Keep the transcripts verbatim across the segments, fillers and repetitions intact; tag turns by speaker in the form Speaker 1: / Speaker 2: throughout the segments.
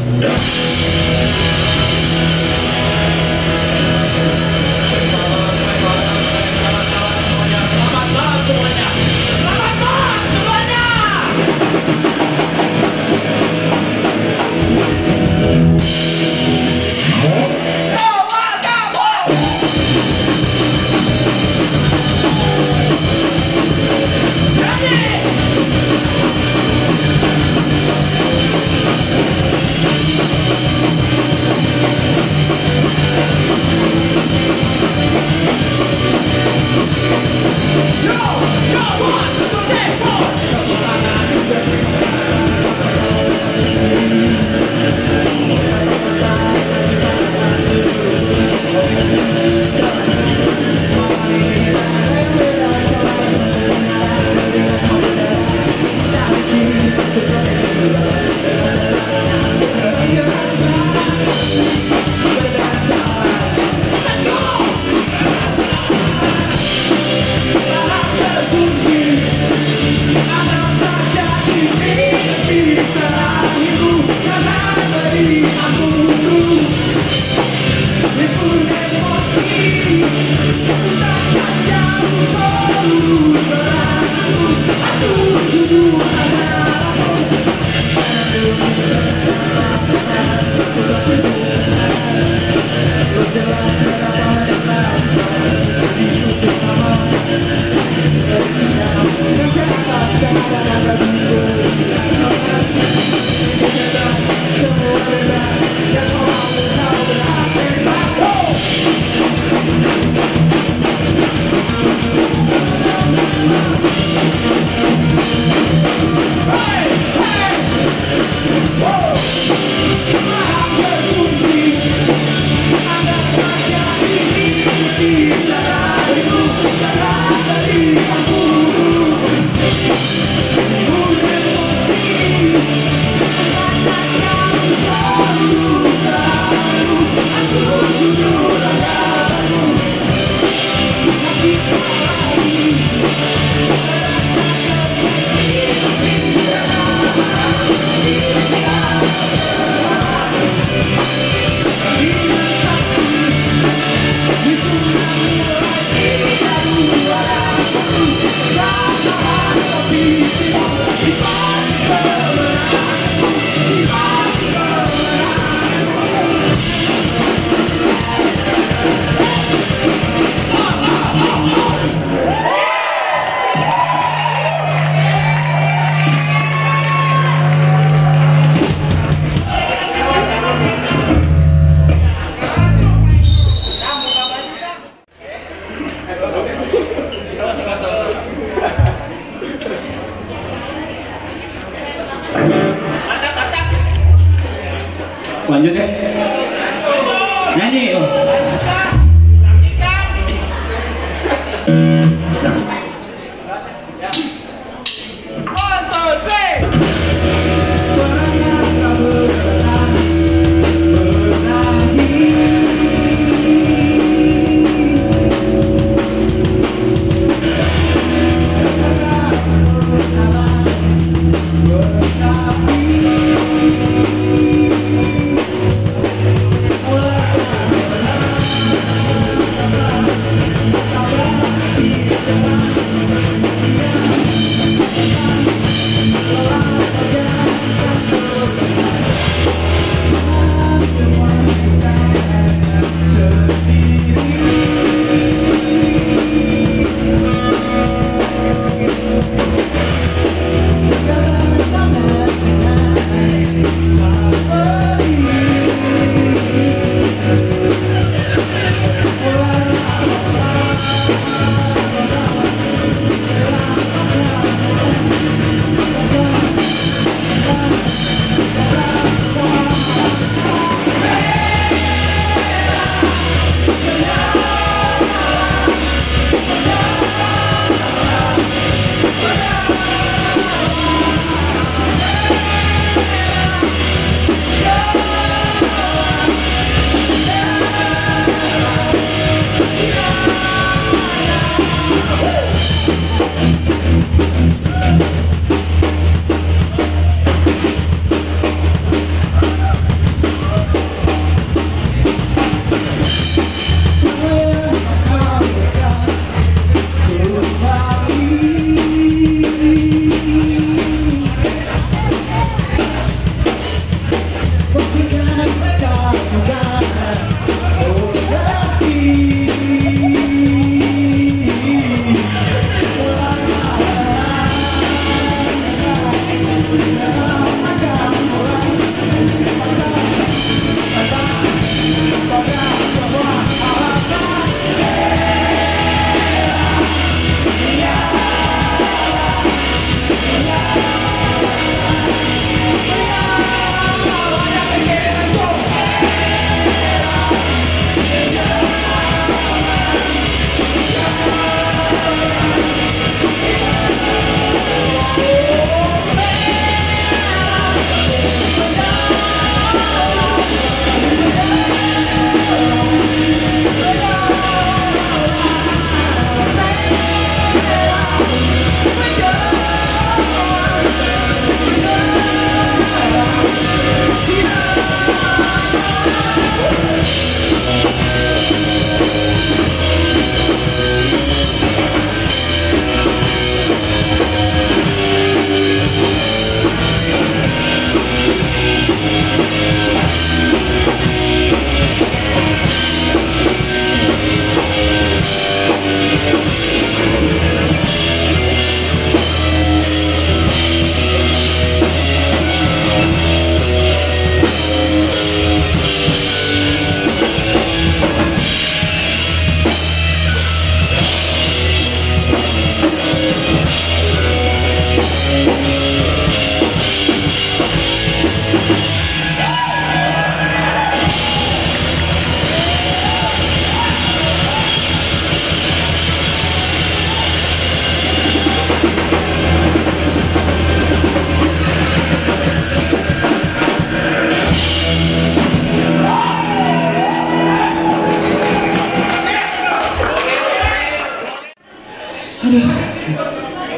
Speaker 1: Lanjut ya. Nyanyi. Oh.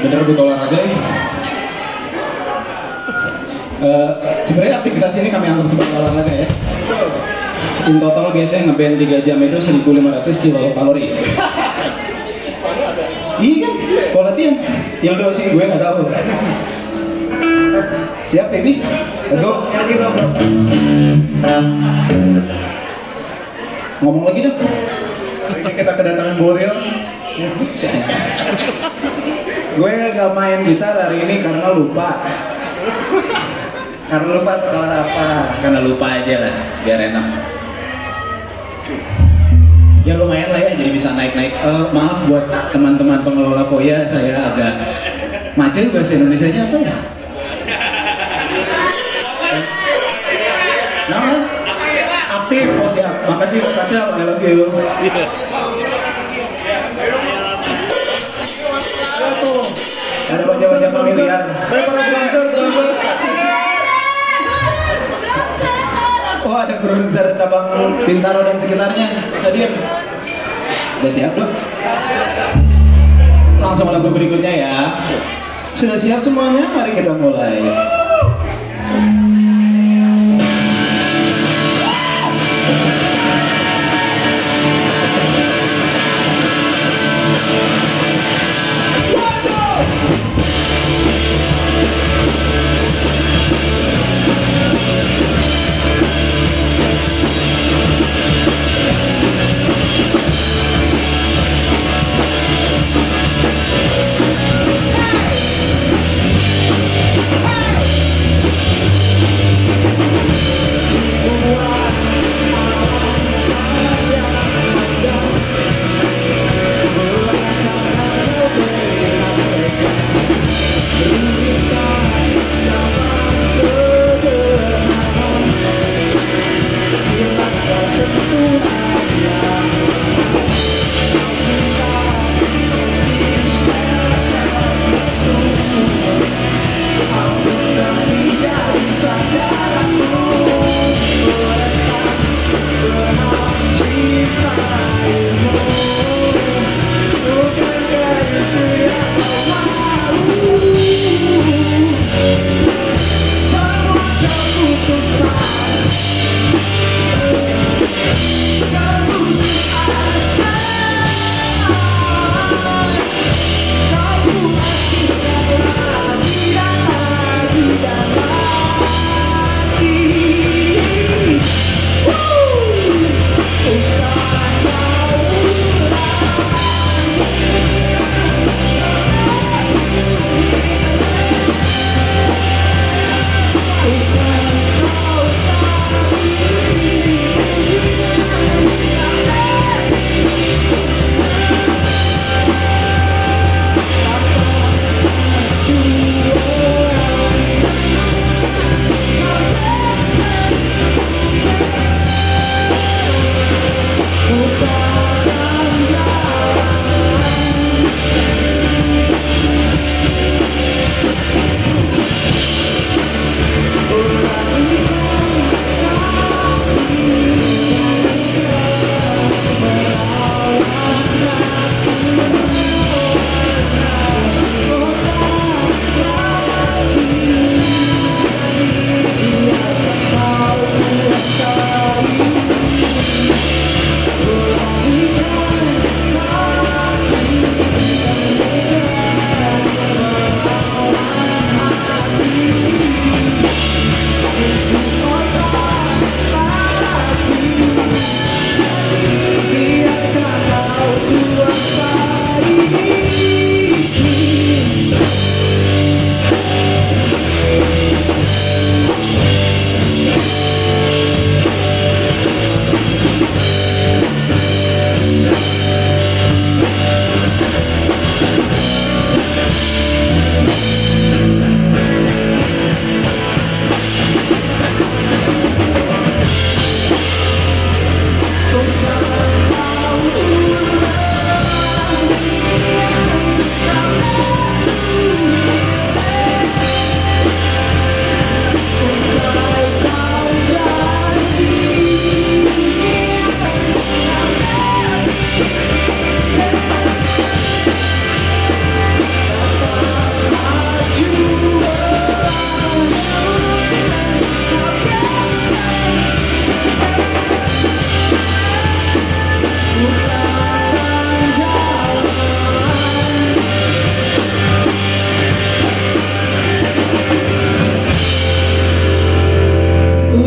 Speaker 1: bener butuh olahraga ya. Uh, sebenarnya aktivitas ini kami anggap sebagai olahraga ya. In total biasanya ngeband tiga jam itu seribu lima ratus kilokalori. Iya kan? Kalau latihan, Ildo sih gue nggak tahu. Siap baby? Let's go. Lagi bro bro. Ngomong lagi dong.
Speaker 2: Kita kedatangan Boril.
Speaker 1: Gue nggak main gitar hari ini karena lupa.
Speaker 2: Karena lupa kelar apa?
Speaker 1: Karena lupa aja lah, biar enak. Ya lumayan lah ya, jadi bisa naik-naik. Uh, maaf buat teman-teman pengelola Foya, saya agak macet bahasa Indonesianya apa ya? Nah, aktif, oh siap. Makasih Mas Acel, I love you. Ada wajah-wajah familiar. Oh ada bronzer cabang Bintaro dan sekitarnya. Tadi ya. Udah siap dong? Langsung lagu berikutnya ya. Sudah siap semuanya? Mari kita mulai.
Speaker 3: Hey!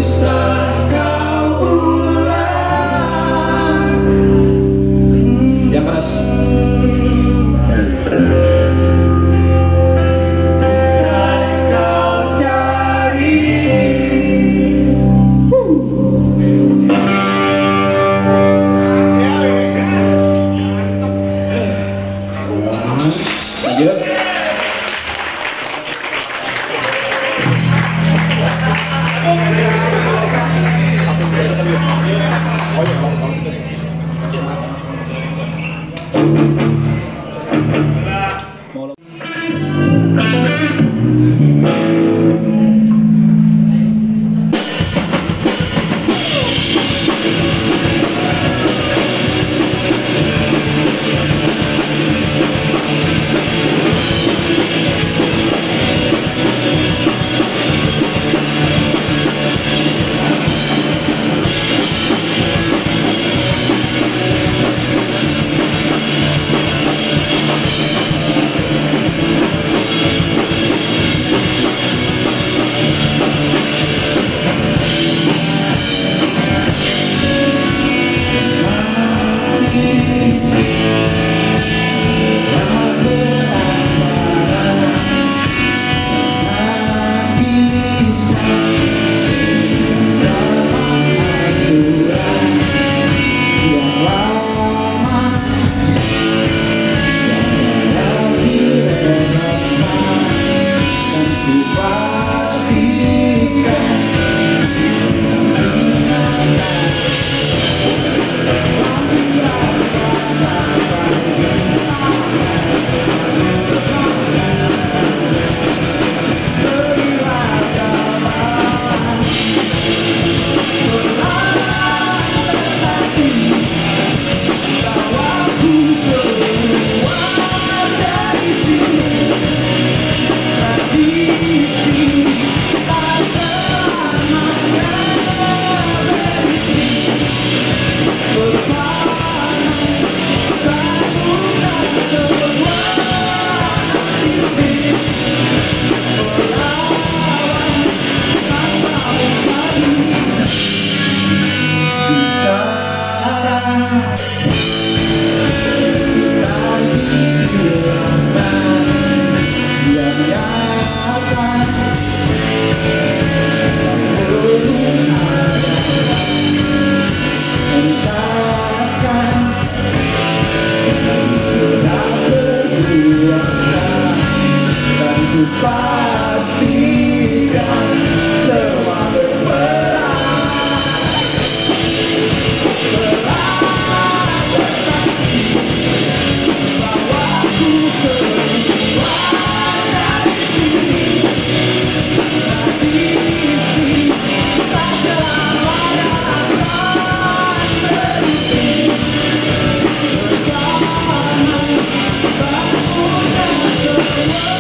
Speaker 1: bisa kau ulang. Yang keras. Lanjut. Pastikan semua berperang, berang bertanding, bawa ku keluar dari sini, dari sini, tak selamanya akan berhenti, bersama bangunkan semua.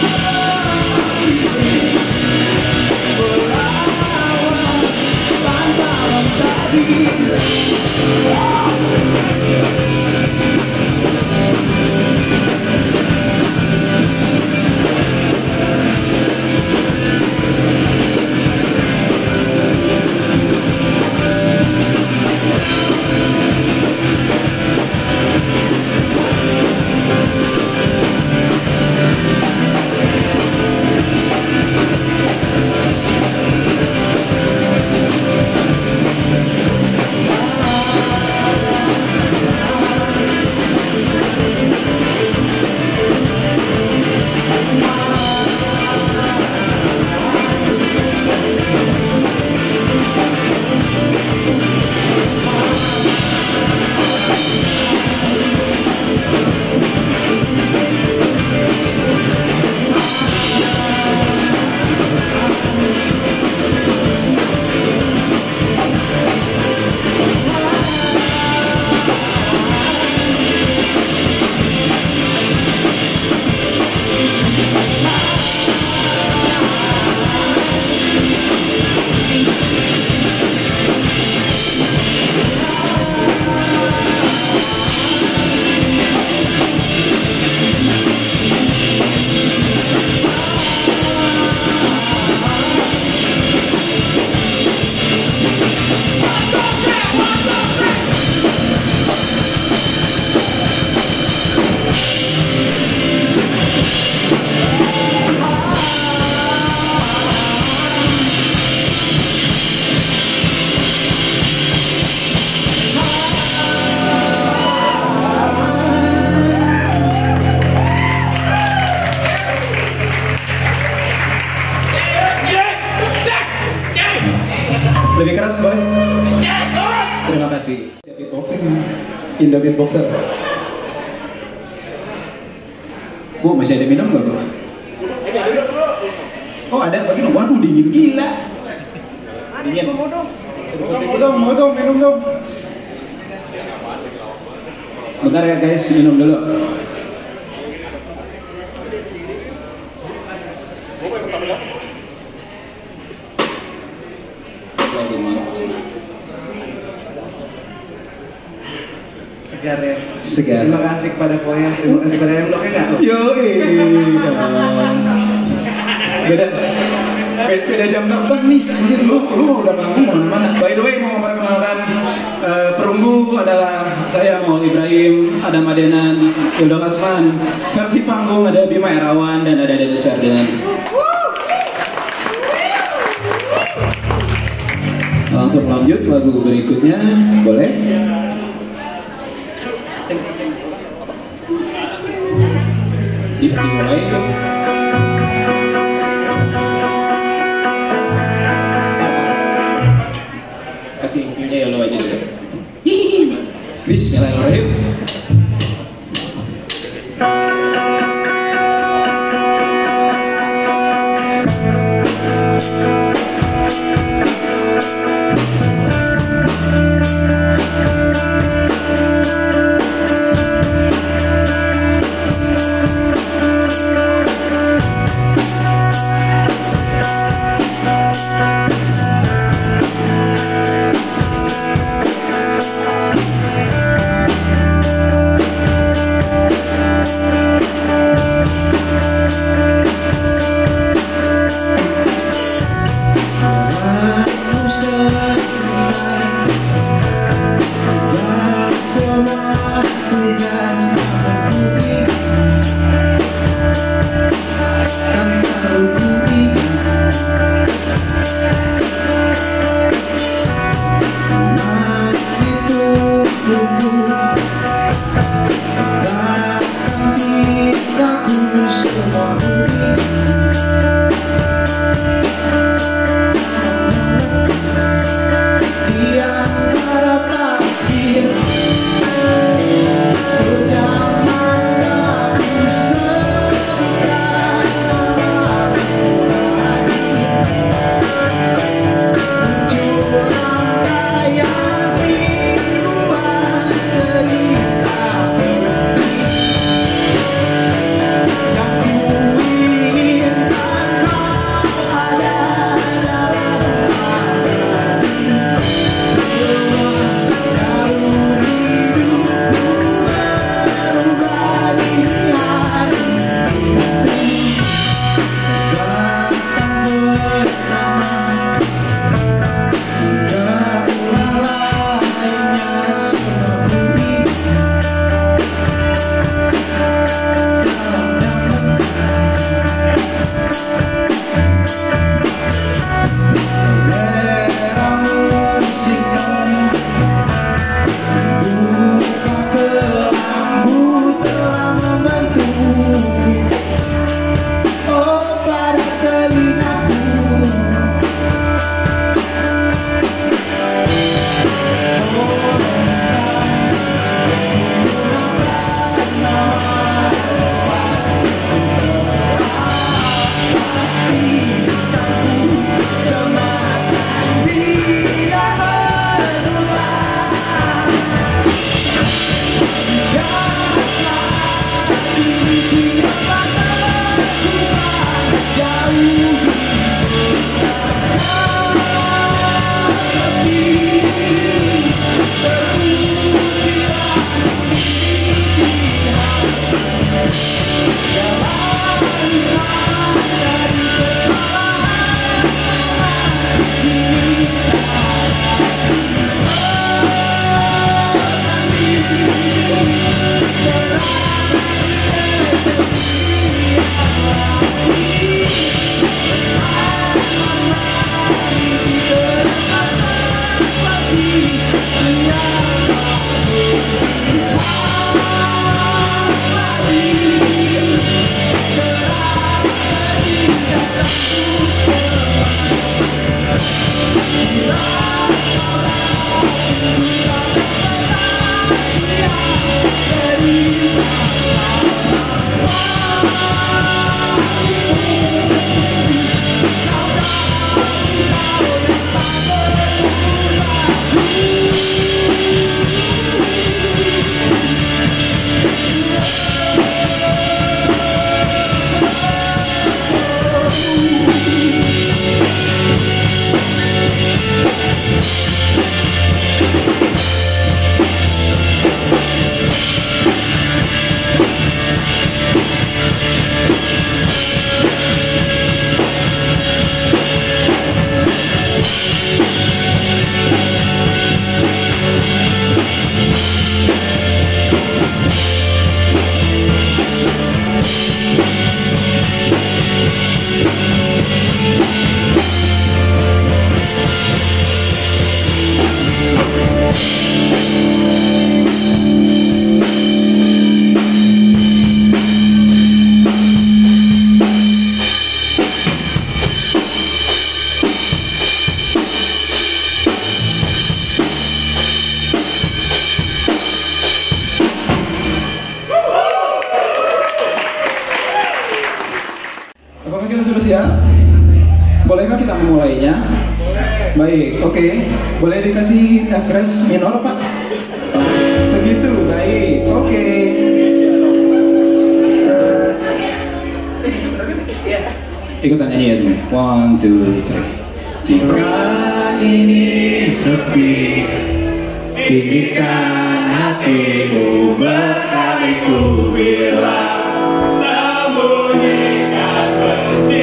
Speaker 1: Lebih keras boleh? Terima kasih. Beatboxing, Indo Beatboxer. Bu, masih ada minum nggak, Bu? Oh ada, bagi dong. Waduh, dingin gila. Dingin. Mau dong, mau dong, mau dong, minum dong. Bentar ya guys, minum dulu.
Speaker 2: Segar ya.
Speaker 1: Segar.
Speaker 2: Terima kasih kepada Poya, terima kasih kepada yang bloknya nggak?
Speaker 1: Yoi. Beda, beda, beda jam terbang nih. Anjir, lu, lu udah nganggung mana-mana. By the way, mau memperkenalkan uh, perunggu adalah saya Maul Ibrahim, ada Madenan, Ildo Hasman. Versi panggung ada Bima Erawan dan ada Dennis Ferdinand. Langsung lanjut lagu berikutnya, boleh? Dimulai. Kasih view-nya ya lo aja dulu. Bismillahirrahmanirrahim. kapan mulainya? Baik, oke. Okay. Boleh dikasih F crash minor Pak? Segitu, baik. Oke. Okay. Ikutan nyanyi ya semua. One, two, three. Jika ini sepi, tinggikan hatimu berkali ku bilang, sembunyikan benci.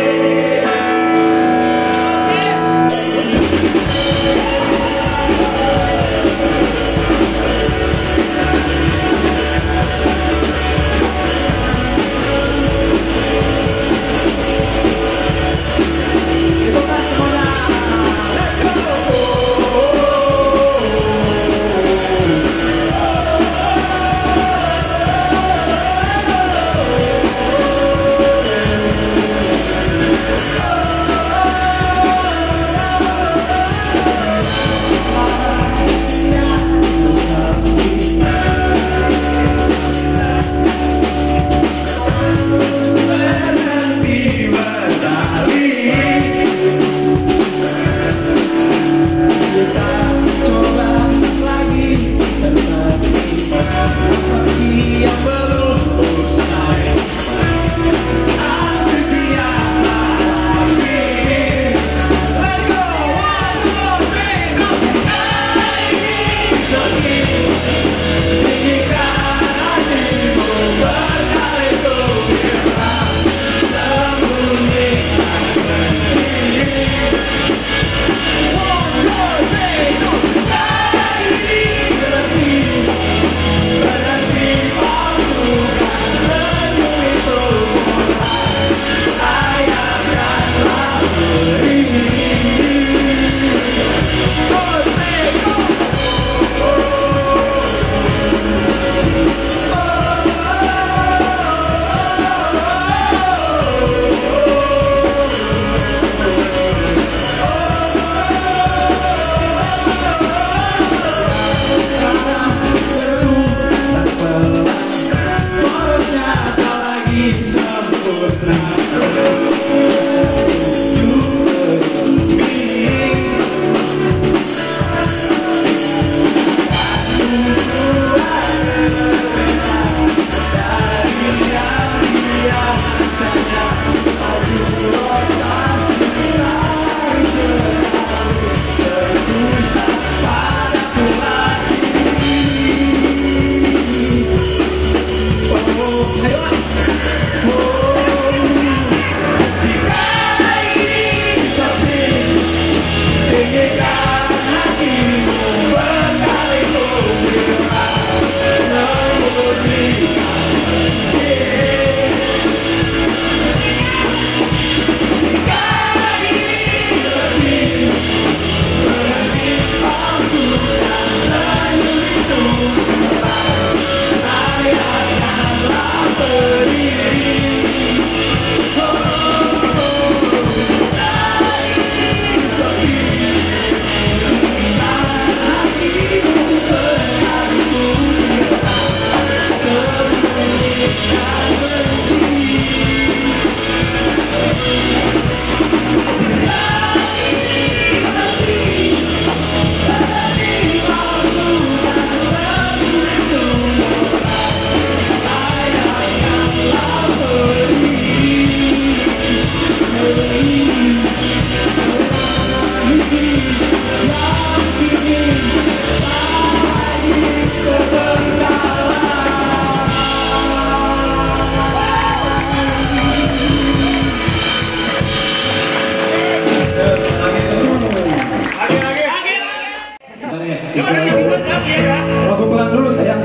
Speaker 1: Lagu pelan dulu sayang.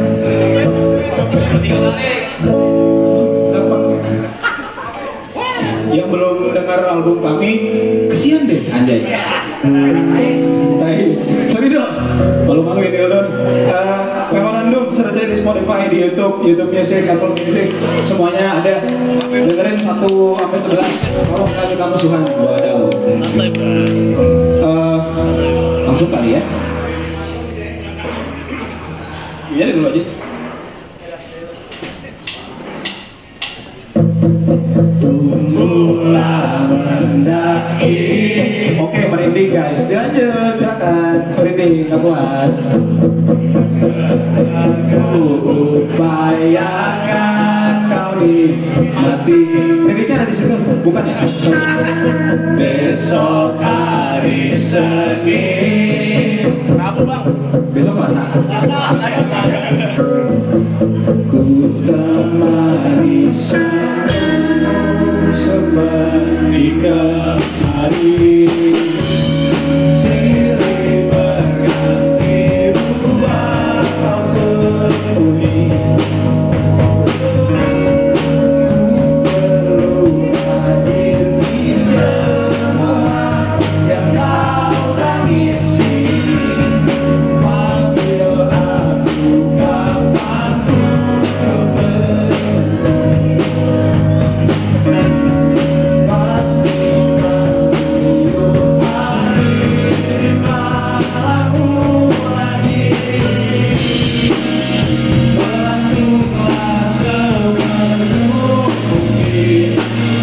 Speaker 1: Yang belum dengar album kami, kesian deh anjay. Baik, sorry dong. Malu-malu ini dong. Memorandum search di Spotify, di YouTube, YouTube Music, Apple Music, semuanya ada. Dengerin satu sampai sebelas. Kalau nggak suka musuhan, waduh. Uh, langsung kali ya. Iya dulu aja. Tumbuhlah mendaki guys, dilanjut, silakan. Merinding, nggak kuat. Upayakan kau nikmati. Liriknya ada di situ, bukan ya? Besok hari Senin.
Speaker 3: Rabu bang.
Speaker 1: Besok Selasa. Ku temani senyummu seperti kemarin. Silih berganti buat kau penuhi. Ku perlu hadir di semua yang kau tangisi. Panggil aku kapanpun kau pergi. Pastikan hidup hari malammu lagi. Bantulah sepenuh mungkin.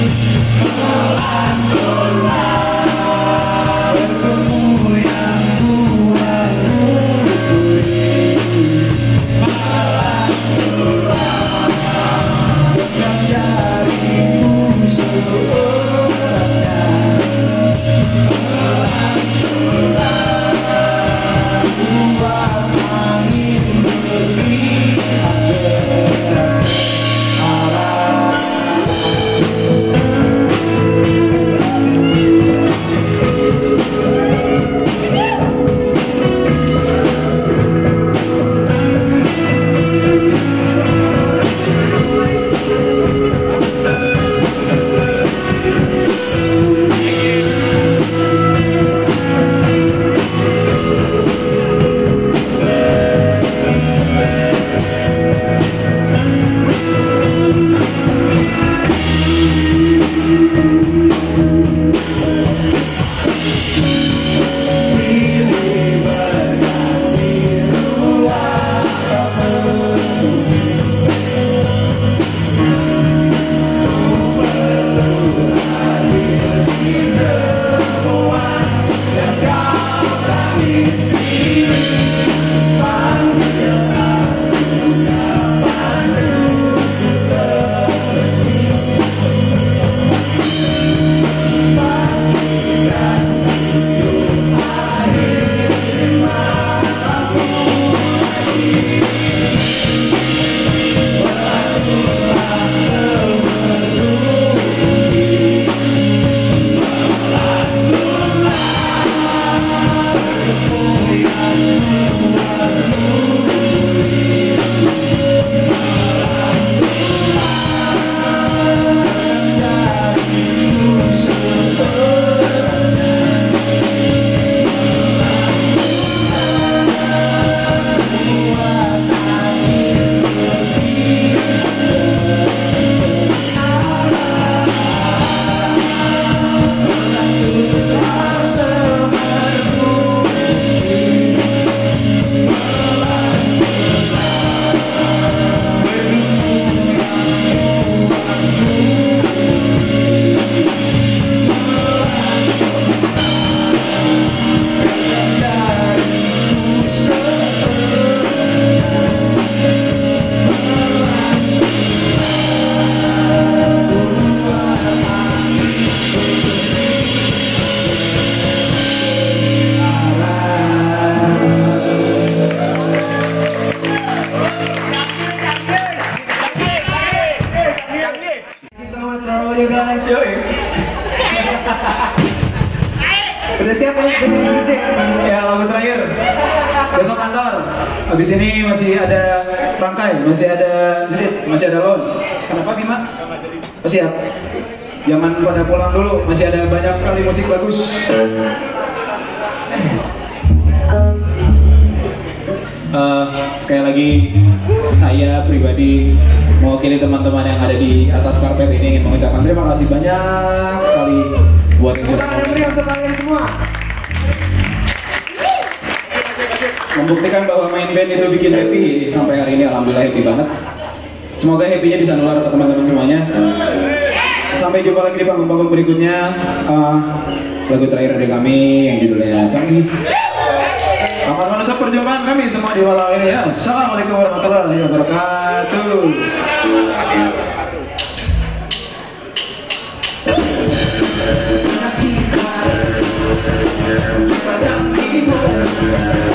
Speaker 1: Pelan-pelan bertemu yang Tuhan rinduin. Pelan-pelan genggam jariku sebenarnya. Pelan-pelan buat angin berpihak deras arah. Silih berganti ruang sepenuhnya. Ku perlu hadir di semua yang kau tangisi. Panggil aku kapanpun ku pergi. Pastikan hidup akhir malammu lagi. Bantulah sepenuh mungkin. Pelan-pelan bertemu yang Tuhan rinduin. Pelan-pelan jariku sebenarnya. Buat angin berpihak Pelan-pelan sepenuh mungkin. Pelan-pelan bertemu yang Tuhan rinduin. Jariku
Speaker 2: Thank you so much for all you guys.
Speaker 1: Yoi.
Speaker 2: Udah siap ya? Udah siap ya?
Speaker 1: Ya, lagu terakhir. Besok kantor. Habis ini masih ada rangkai, masih ada jerit, masih ada loan. Kenapa Bima? Oh, siap. Jangan pada pulang dulu, masih ada banyak sekali musik bagus. Eh, sekali lagi saya pribadi mewakili teman-teman yang ada di atas karpet ini ingin mengucapkan terima kasih banyak sekali buat yang sudah
Speaker 2: Tangan beri untuk kalian semua.
Speaker 1: membuktikan bahwa main band itu bikin happy. Sampai hari ini alhamdulillah happy banget. Semoga happy-nya bisa nular ke teman-teman semuanya. Sampai jumpa lagi di panggung-panggung berikutnya. Uh, lagu terakhir dari kami yang judulnya Canggih. Selamat menutup perjumpaan kami semua di malam ini ya. Assalamualaikum warahmatullahi wabarakatuh. Kita